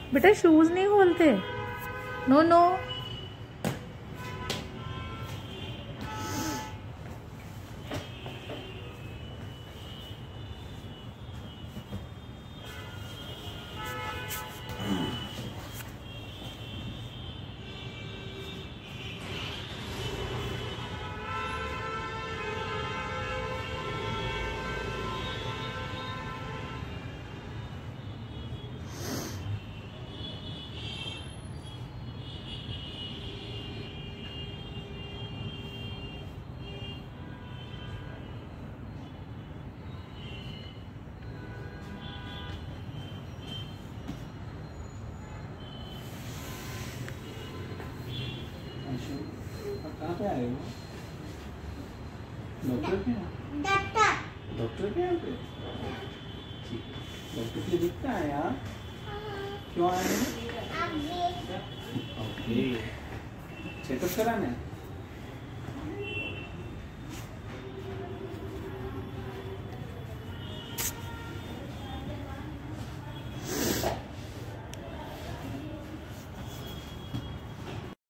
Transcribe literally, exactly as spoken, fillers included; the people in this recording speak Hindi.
बेटा शूज नहीं खोलते। No no. कहाँ पे आए हो? डॉक्टर के यहाँ? डॉक्टर डॉक्टर के यहाँ पे? ठीक है, डॉक्टर के लिए दिखता है यार। क्यों आए हैं? ओके, चेकअप कराना है।